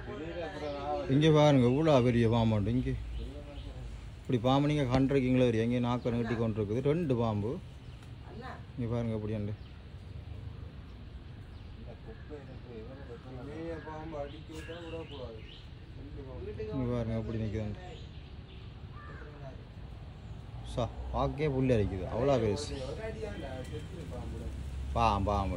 இங்கே பாருங்க இவ்வளோ பெரிய பாம்பு இங்கே இப்படி பாம்பு நீங்கள் கண்டிருக்கீங்களா வரையும் எங்கே நாக்கு நீட்டி கொண்டு இருக்குது 2 பாம்பு இங்கே பாருங்க அப்படியாண்டு இங்கே பாருங்க அப்படி நிற்குதாண்டு சா பார்க்கே புள்ளி அரைக்குது அவ்வளோ பெருசு பாம்பு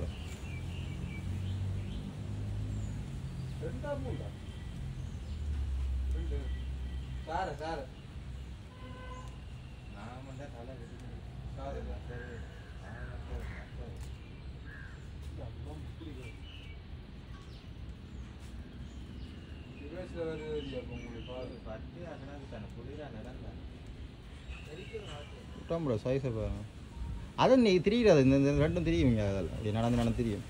சைஸை பாருங்க அதை நீ தெரியாது இந்த 2 தெரியுங்க அதில் அப்படி நடந்து தெரியும்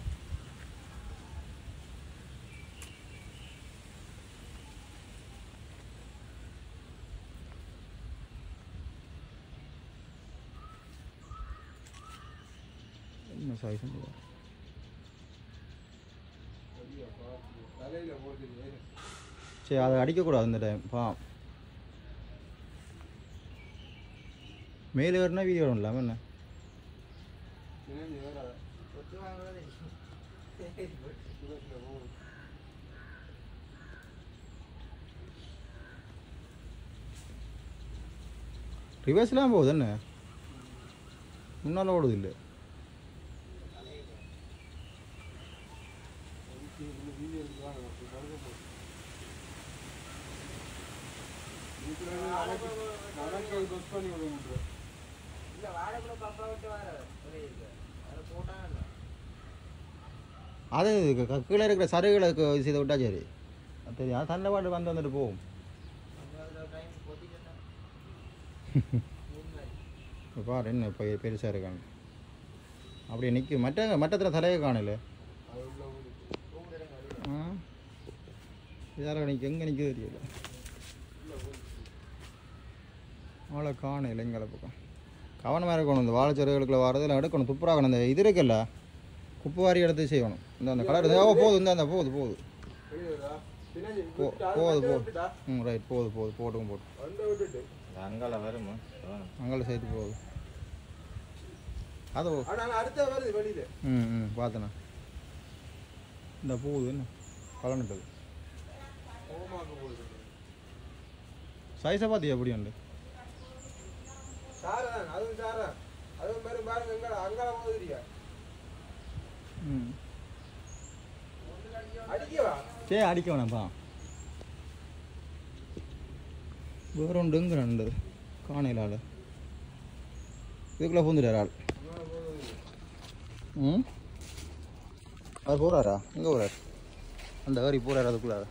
என்ன சைஸ் சரி அதை அடிக்கக்கூடாது இந்த டைம் மேலே வரனா வீடியோ இல்லாமல் என்ன ரிவர்ஸ்லாம் போகுது என்ன முன்னால் ஓடுது இல்லை அது கீழே இருக்கிற சருகளை செய்து விட்டா சரி தெரியும் அது தண்டை பாட்டு வந்துட்டு போகும் பாரு என்ன இப்போ பெருசாக இருக்காங்க அப்படி நிற்கும் மட்டத்தில் தலையை காணல இதால் நிற்க எங்கே நிற்க தெரியல அவ்வளோ காணல எங்களை பக்கம் கவனமாக இருக்கணும் இந்த வாழைச்செருகளுக்குள்ள வரதெல்லாம் எடுக்கணும் துப்புராகணும் இந்த இது இருக்குல்ல குப்பை வாரி எடுத்து செய்யணும் இந்த கலர் போதும் இந்த போகுது ரைட் போட்டுங்க அங்கால வருமா அங்கால சைட்டு போகுது அது பார்த்தண்ணா இந்த போகுது என்ன கலந்துட்டது சைஸை பார்த்தியா எப்படி உண்டு சரி அடிக்க வேணாம்ப்பா வேற ஒன்றுங்கிறாண்டு காணையில் ஆள் இதுக்குள்ளே பூந்துட்டார் ஆள் அவர் போகிறாரா எங்கே போகிறார் அந்த வரி போகிறார் அதுக்குள்ளார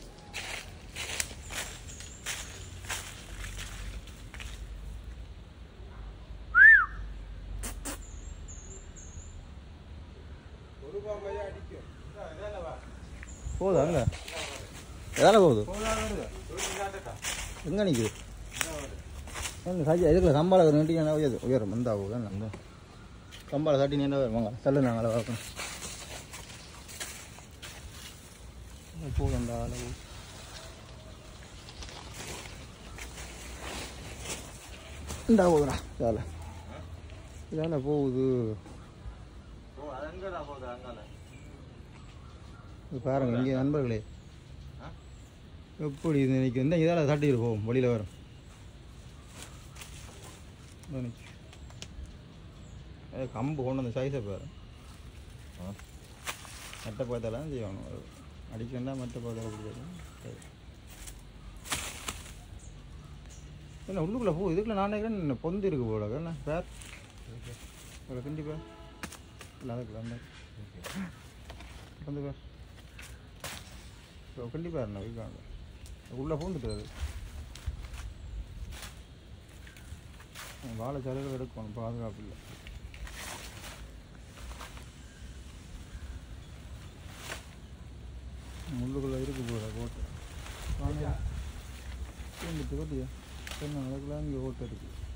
போகுதா அங்கே எதால போகுது எங்கே நிற்குது இதுக்குள்ள கம்பால நீட்டிங்கன்னா உயரம் வந்தா போகுது அந்த கம்பால சாட்டி நீண்டா வருவாங்க தள்ளு நாங்கள் பார்க்கணும் போகுதுண்டா அளவு இந்தா போகுதுடா இதால போகுது பாருங்க இங்கே நண்பர்களே எப்படி இது நினைக்கும் இந்த இதால் தட்டிட்டு போகும் வழியில் வரும் கம்பு கொண்டு அந்த சைஸை பாரு மட்டை பார்த்தாலாம் செய்யணும் அடிக்கண்டா மட்டை பார்த்தாலும் என்ன உள்ளுக்குள்ளே போ இதுக்குள்ள நான் நினைக்கிறேன் பொந்து இருக்கு போல என்ன பேர் கண்டிப்பா இல்லை அதுக்குள்ள அந்த பொந்து பேர் கண்டிப்பாக இருந்தா வைக்காங்க உள்ளே பூந்துட்டு அது வாழை சலுகை எடுக்கணும் பாதுகாப்பு இல்லை முள்ளுக்குள்ளே இருக்கு போல கோட்டை பூந்துட்டு கொட்டியா சொன்ன அதுக்குள்ள இங்கே ஓட்டை இருக்குது